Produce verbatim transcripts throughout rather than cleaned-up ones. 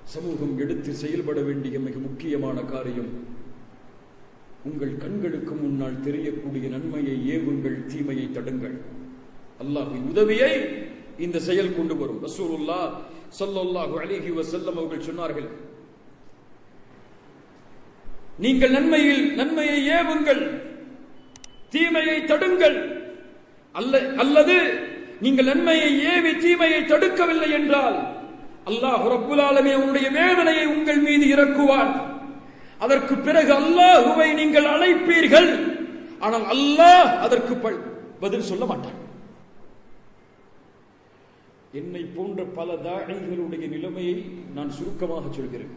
சமூகம் எடுத்து செயல்பட வேண்டிய மிக முக்கியமான காரியம், உங்கள் கண்களுக்கு முன்னால் தெரியக்கூடிய நன்மையை ஏவுங்கள், தீமையை தடுங்கள். அல்லாஹ்வின் உதவியை இந்த செயல் கொண்டு வரும். ரசூலுல்லாஹ் ஸல்லல்லாஹு அலைஹி வஸல்லம் அவர்கள் சொன்னார்கள், நீங்கள் நன்மையில் நன்மையை ஏவுங்கள், தீமையை தடுங்கள். அல்லது நீங்கள் நன்மையை ஏவி தீமையை தடுக்கவில்லை என்றால் அல்லாஹ் ரப்புல் ஆலமீன் அவனுடைய வேதனையை உங்கள் மீது இறக்குவான். அதற்கு பிறகு அல்லாஹுவை நீங்கள் அழைப்பீர்கள், ஆனால் அல்லாஹ் அதற்கு பதில் சொல்ல மாட்டான். என்னை போன்ற பல தாயிகளுடைய நிலைமையை நான் சுருக்கமாக சொல்கிறேன்.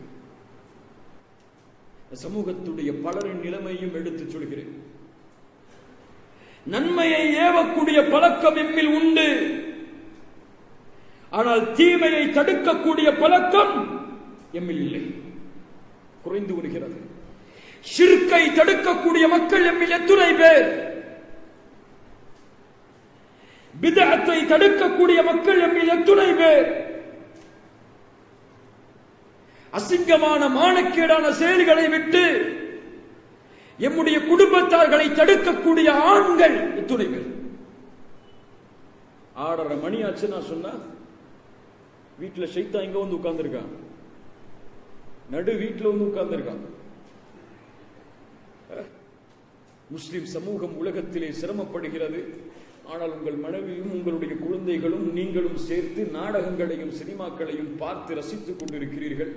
சமூகத்துடைய பலரின் நிலைமையும் எடுத்து சொல்கிறேன். நன்மையை ஏவக்கூடிய பழக்கம் எம்மில் உண்டு, ஆனால் தீமையை தடுக்கக்கூடிய பழக்கம் எம்மில் இல்லை, குறைந்து வருகிறது. ஷிர்கை தடுக்கக்கூடிய மக்கள் எம்மில் எத்துணை பேர்? பிதஅத்தை தடுக்கக்கூடிய மக்கள் எம்மில் எத்துணை பேர்? அசிங்கமான மானக்கேடான செயல்களை விட்டு எம்முடைய குடும்பத்தார்களை தடுக்கக்கூடிய ஆண்கள் எத்துணை பேர்? ஆறரை மணி ஆச்சு நான் சொன்னா வீட்டுல ஷைத்தா இங்க வந்து உட்கார்ந்துருக்கான், நடு வீட்டுல வந்து உட்கார்ந்துருக்கான். முஸ்லிம் சமூகம் உலகத்திலே சிரமப்படுகிறது. ஆனால் உங்கள் மனைவியும் உங்களுடைய குழந்தைகளும் நீங்களும் சேர்த்து நாடகங்களையும் சினிமாக்களையும் பார்த்து ரசித்துக் கொண்டிருக்கிறீர்கள்.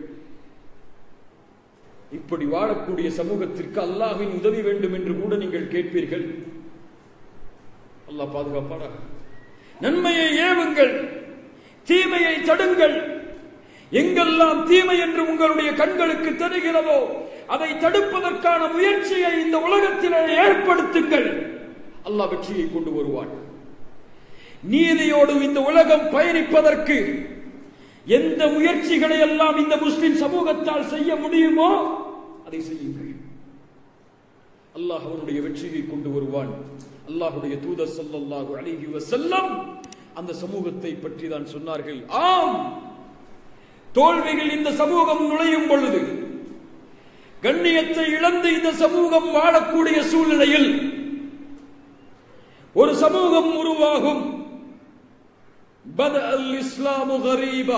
இப்படி வாழக்கூடிய சமூகத்திற்கு அல்லாஹ்வின் உதவி வேண்டும் என்று கூட நீங்கள் கேட்பீர்கள். அல்லாஹ் பாதுகாப்பானா? நன்மையை ஏவுங்கள், தீமையை தடுங்கள். எங்கெல்லாம் தீமை என்று உங்களுடைய கண்களுக்கு தெரிகிறதோ அதை தடுப்பதற்கான முயற்சியை இந்த உலகத்திலே ஏற்படுத்துங்கள். அல்லாஹ் வெற்றியை கொண்டு வருவான். நீதியோடு இந்த உலகம் பயணிப்பதற்கு எந்த முயற்சிகளை எல்லாம் இந்த முஸ்லிம் சமூகத்தால் செய்ய முடியுமோ அதை செய்யுங்கள். அல்லாஹ் அவனுடைய வெற்றியை கொண்டு வருவான். அல்லாஹ்வுடைய தூதர் ஸல்லல்லாஹு அலைஹி வஸல்லம் அந்த சமூகத்தை பற்றி தான் சொன்னார்கள். ஆம், தோல்விகள் இந்த சமூகம் நுழையும் பொழுது, கண்ணியத்தை இழந்து இந்த சமூகம் வாழக்கூடிய சூழ்நிலையில் ஒரு சமூகம் உருவாகும். بدأ الإسلام غريبا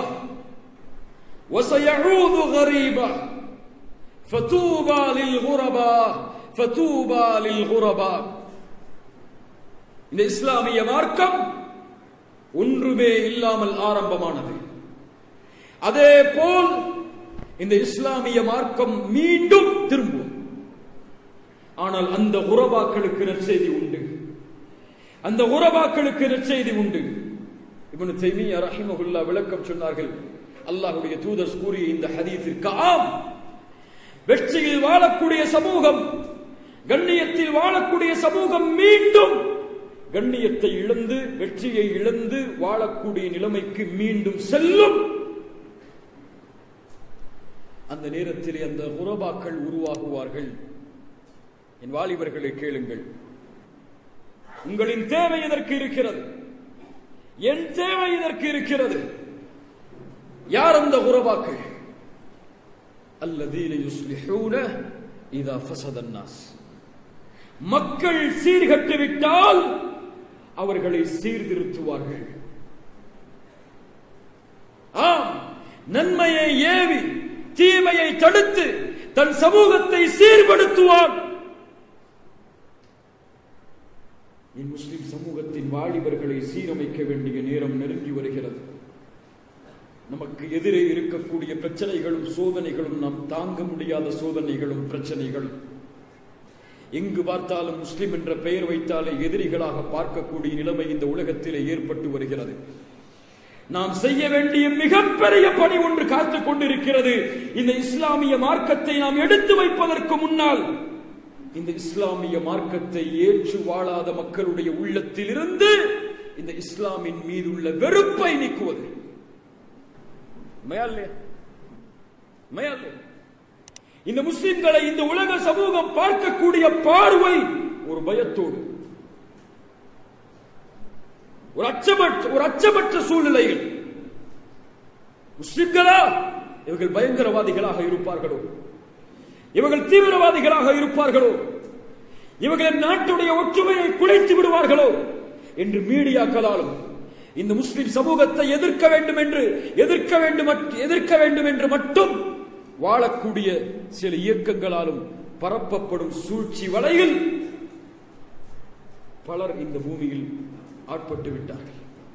وسيعود غريبا فتوبى للغرباء فتوبى للغرباء. இந்த இஸ்லாமிய மார்க்கம் ஒன்றுமே இல்லாமல் ஆரம்பமானது. அதே போல் இந்த இஸ்லாமிய மார்க்கம் மீண்டும் திரும்பும். ஆனால் அந்த குரபாக்களுக்கு நற்செய்தி உண்டு, அந்த குரபாக்களுக்கு நற்செய்தி உண்டு. இப்னு தைமிய்யா ரஹிமஹுல்லாஹ் விளக்கம் சொன்னார்கள். அல்லாஹ்வுடைய தூதர் கூறிய இந்த ஹதீஸிற்கு ஆம், வெற்றியில் வாழக்கூடிய சமூகம், கண்ணியத்தில் வாழக்கூடிய சமூகம் மீண்டும் கண்ணியத்தை இழந்து வெற்றியை இழந்து வாழக்கூடிய நிலைமைக்கு மீண்டும் செல்லும். அந்த நேரத்தில் அந்த குரபாக்கள் உருவாகுவார்கள். என் வாலிபர்களை கேளுங்கள், உங்களின் தேவை இதற்கு இருக்கிறது, என் தேவை இதற்கு இருக்கிறது. யார் அந்த குரபாக்கள்? அல்லதீன யுஸ்லிஹூன இதா ஃபஸத அன்னாஸ். மக்கள் சீர்கட்டு விட்டால் அவர்களை சீர்திருத்துவார்கள். ஆம், நன்மையை ஏவி தீமையை தடுத்து தன் சமூகத்தை சீர்படுத்துவான். என் முஸ்லிம் சமூகத்தின் வாலிபர்களை சீரமைக்க வேண்டிய நேரம் நெருங்கி வருகிறது. நமக்கு எதிரே இருக்கக்கூடிய பிரச்சனைகளும் சோதனைகளும் நாம் தாங்க முடியாத சோதனைகளும் பிரச்சனைகளும். எங்கு பார்த்தாலும் முஸ்லிம் என்ற பெயர் வைத்தாலே எதிரிகளாக பார்க்கக்கூடிய நிலைமை இந்த உலகத்திலே ஏற்பட்டு வருகிறது. நாம் செய்ய வேண்டிய மிகப்பெரிய பணி ஒன்று காத்துக் கொண்டிருக்கிறது. இந்த இஸ்லாமிய மார்க்கத்தை நாம் எடுத்து வைப்பதற்கு முன்னால் இந்த இஸ்லாமிய மார்க்கத்தை ஏற்று வாழாத மக்களுடைய உள்ளத்தில் இருந்து இந்த இஸ்லாமின் மீதுள்ள வெறுப்பை நீக்குவது. இந்த முஸ்லிம்களை இந்த உலக சமூகம் பார்க்கக்கூடிய பார்வை ஒரு பயத்தோடு, ஒரு அச்சமற்ற ஒரு அச்சமற்ற சூழ்நிலையில் முஸ்லிம்களா இவர்கள் பயங்கரவாதிகளாக இருப்பார்களோ, இவர்கள் தீவிரவாதிகளாக இருப்பார்களோ, இவர்கள் நாட்டுடைய ஒற்றுமையை குலைத்து விடுவார்களோ என்று மீடியாக்களாலும் இந்த முஸ்லிம் சமூகத்தை எதிர்க்க வேண்டும் என்று எதிர்க்க வேண்டும் எதிர்க்க வேண்டும் என்று மட்டும் வாழக்கூடிய சில இயக்கங்களாலும் பரப்பப்படும் சூழ்ச்சி வலையில் பலர் இந்த பூமியில் ஆட்பட்டு விட்டார்கள்.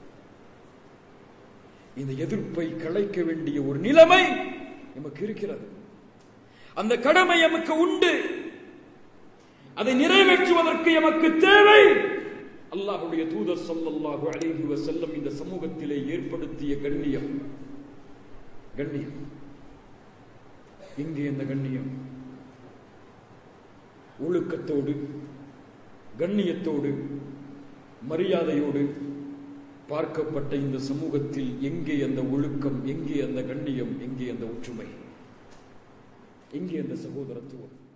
இந்த எதிர்ப்பை களைக்க வேண்டிய ஒரு நிலைமை நமக்கு இருக்கிறது. அந்த கடமை நமக்கு உண்டு. அதை நிறைவேற்றுவதற்கு எமக்கு தேவை. அல்லாஹ்வுடைய தூதர் ஸல்லல்லாஹு அலைஹி வஸல்லம் இந்த சமூகத்திலே ஏற்படுத்திய கண்ணியம் கண்ணியம் இங்கே இந்த கண்ணியம் ஒழுக்கத்தோடு, கண்ணியத்தோடு, மரியாதையோடு பார்க்கப்பட்ட இந்த சமூகத்தில் எங்கே அந்த ஒழுக்கம், எங்கே அந்த கண்ணியம், எங்கே அந்த ஒற்றுமை, எங்கே அந்த சகோதரத்துவம்?